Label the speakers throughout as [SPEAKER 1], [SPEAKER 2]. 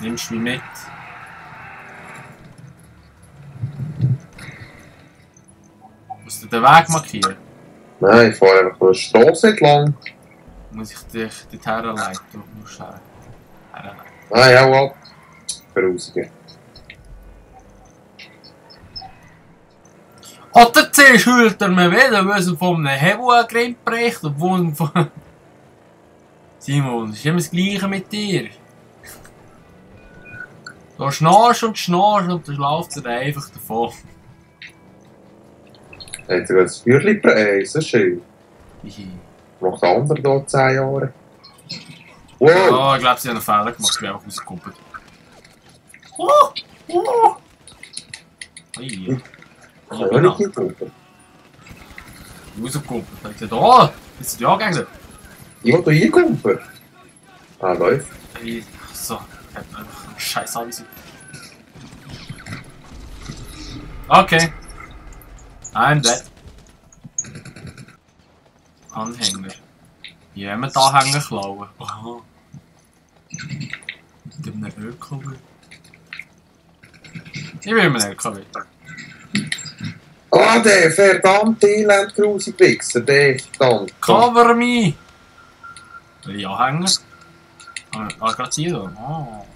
[SPEAKER 1] Nimmst du mich mit? Musst du den Weg markieren?
[SPEAKER 2] Nein, ich fahre einfach eine Straße entlang.
[SPEAKER 1] Muss ich dich dorthin leiten? Du musst herleiten.
[SPEAKER 2] Ah ja, ab. Vorausgehen.
[SPEAKER 1] Oder zuerst hüllt er mir wieder, weil er von einem Hebel Grind bricht, obwohl von... Simon, es ist immer das Gleiche mit dir. Du schnarchst und dann läuft er einfach davon.
[SPEAKER 2] Hat er gerade das Feuerchen so schön. Macht der andere hier 10 Jahre. Wow!
[SPEAKER 1] Oh, ich glaube, sie haben einen Fehler gemacht, ich bin einfach rausgekuppelt. Oh! Oh! Hey,
[SPEAKER 2] Ich kann ja nicht hingucken.
[SPEAKER 1] Rausgekuppelt. Ich habe gesagt, oh, das sind die Angegner.
[SPEAKER 2] Ich will hier hingucken. Ah, läuft.
[SPEAKER 1] So, ich hab einfach einen Scheiß Anweisung. Okay. I'm dead. Anhänger. Wie haben wir die Anhänger klauen? Aha. Mit einem LKW. Ich will einen LKW.
[SPEAKER 2] Ah, der verdammte elendgrusige Wichser, der verdammt.
[SPEAKER 1] Cover me! Will Anhänger? Ah, gerade hier da. Oh.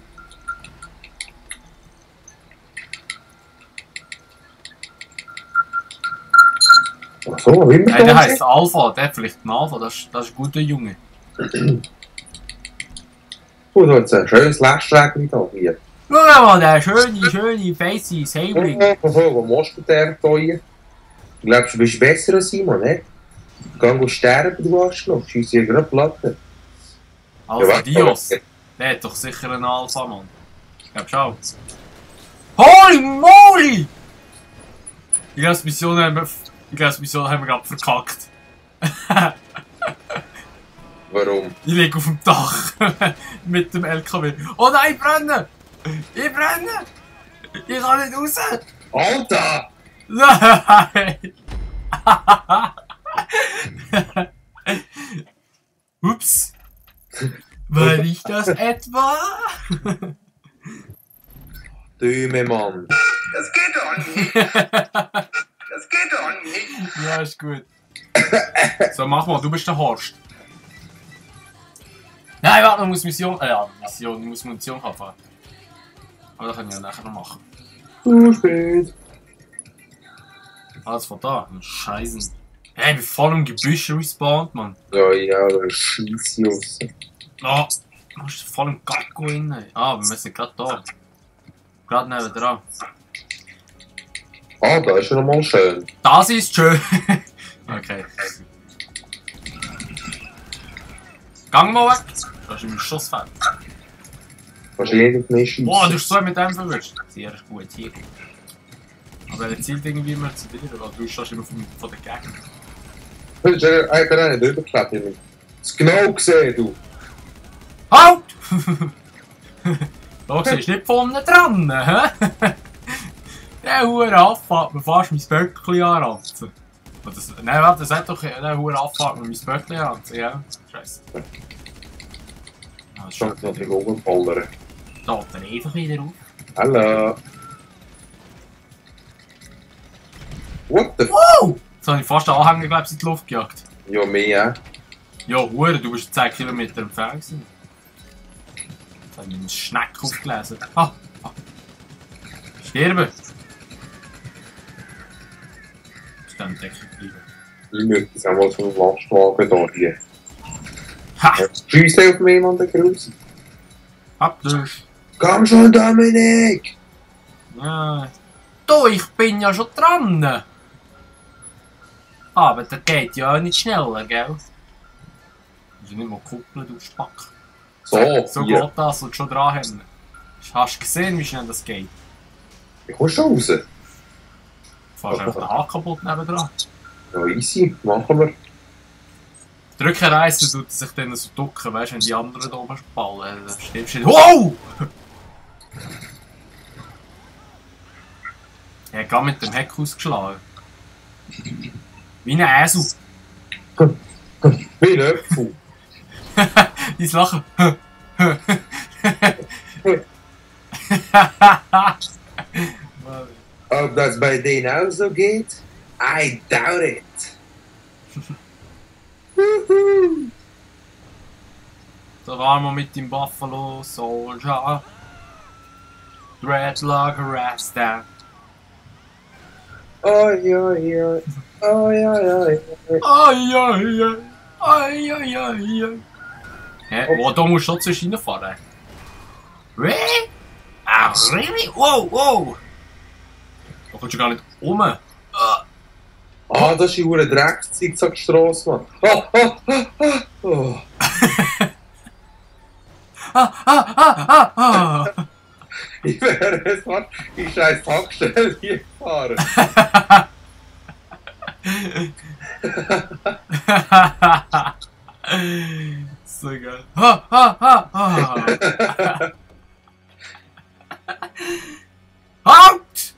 [SPEAKER 2] Ach so, wie immer
[SPEAKER 1] Hey, der heisst Alpha, der hat vielleicht einen Alpha, das ist ein guter Junge.
[SPEAKER 2] Oh, da hat ein schönes Läschrägchen da hier.
[SPEAKER 1] Schau mal, der schöne, feisse Säbling.
[SPEAKER 2] Wo machst du den hier? Ich glaube, du bist besser als Simon, ne? Geh sterben, du Arschloch. Scheiss hier gerade Platte.
[SPEAKER 1] Alpha Dios. Der hat doch sicher einen Alpha, Mann. Ich glaub schon. Holy moly! Ich glaube, die Mission haben wir gerade verkackt.
[SPEAKER 2] Warum?
[SPEAKER 1] Ich liege auf dem Dach mit dem LKW. Oh nein, ich brenne! Ich brenne! Ich kann nicht raus!
[SPEAKER 2] Alter!
[SPEAKER 1] Nein! Ups! War ich das etwa?
[SPEAKER 2] Däume, Mann.
[SPEAKER 3] Das geht doch nicht. Das geht doch nicht.
[SPEAKER 1] Ja, ist gut. So, mach mal, du bist der Horst. Nein, warte, man muss Mission. Ich muss Munition haben. Aber das kann ich ja nachher noch machen.
[SPEAKER 2] Zu spät.
[SPEAKER 1] Alles von da. Scheiße. Hey, ich bin voll im Gebüsch respawned, Mann.
[SPEAKER 2] Ja, da ist Scheisse raus.
[SPEAKER 1] Oh, du bist voll im Gacko rein. Ah, wir sind gerade da. Gerade neben dran.
[SPEAKER 2] Ah, da ist ja nochmal schön.
[SPEAKER 1] Das ist schön. Okay. Gang mal weg. Da ist im Schussfeld.
[SPEAKER 2] Wahrscheinlich nicht scheiße.
[SPEAKER 1] Boah, du hast so mit dem verwischt. Sehr gut hier. Aber er zielt irgendwie immer zu dir, oder du stehst immer von der Gegend.
[SPEAKER 2] Du hast ja nicht übergeklebt. Ich habe es genau gesehen, du.
[SPEAKER 1] Halt! Da siehst du nicht vorne dran, hä? Der hure Affe hat mir fast mein Böckchen anranzen. Nein, warte, das hat doch der hure Affe hat mir mein Böckchen anranzen, ja? Scheiße.
[SPEAKER 2] Das schaut natürlich rumfallern.
[SPEAKER 1] Da hat er einfach wieder auf.
[SPEAKER 2] Hallo. What the f...
[SPEAKER 1] Wow! Jetzt habe ich fast den Anhänger, glaube ich, in die Luft gejagt.
[SPEAKER 2] Ja, mehr.
[SPEAKER 1] Ja, hure, du bist 10 Kilometer entfernt gewesen. Jetzt habe ich einen Schneck aufgelesen. Ah! Sterben! Ich kann in Deckung bleiben.
[SPEAKER 2] Ich möchte es auch mal vom Lastwagen hier.
[SPEAKER 1] Ha!
[SPEAKER 2] Scheiss auf mich, Mann, der Grusel.
[SPEAKER 1] Ab durch!
[SPEAKER 2] Komm schon, Dominik!
[SPEAKER 1] Ja. Du, ich bin ja schon dran! Aber das geht ja auch nicht schneller, gell? Also nicht mal kuppeln, du Spack. So
[SPEAKER 2] hier.
[SPEAKER 1] geht das und schon dran haben. Hast du gesehen, wie schnell das geht?
[SPEAKER 2] Ich komm schon raus.
[SPEAKER 1] Du fährst einfach den Haken kaputt nebendran.
[SPEAKER 2] Ja, easy, machen wir.
[SPEAKER 1] Drücken reißen tut sich dann so ducken, weißt du, wenn die anderen da oben spallen, dann stirbst du nicht. Wow! Er hat gerade mit dem Heck ausgeschlagen. Wie ein Esel.
[SPEAKER 2] Wie ein Öpfel.
[SPEAKER 1] Dein Lachen.
[SPEAKER 2] Ob das bei denen auch so geht? I doubt it.
[SPEAKER 1] Da waren wir mit dem Buffalo Soldier. Dreadlock Rasta.
[SPEAKER 2] Oi, oi, oi. Oi, oi, oi.
[SPEAKER 1] Ai, ai, ai. Ai, ai, ai, ai. Hä? Oh, da musst du trotzdem reinfahren. Really? Ah, really? Wow, wow. Da kommst du gar nicht um.
[SPEAKER 2] Ah, das ist eine Dreck-Zickzack-Strasse, Mann. Oh, oh, oh, oh, oh. Ich wäre jetzt mal die scheiß Tankstelle hier gefahren.
[SPEAKER 1] So geil. Ha, ha, ha, ha. Halt!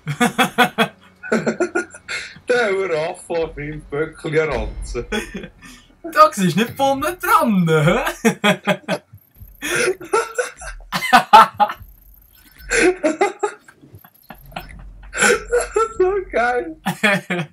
[SPEAKER 2] Der Affe auf meinem Böckli ranzen.
[SPEAKER 1] Da siehst du nicht vorne dran, hä?
[SPEAKER 2] So geil.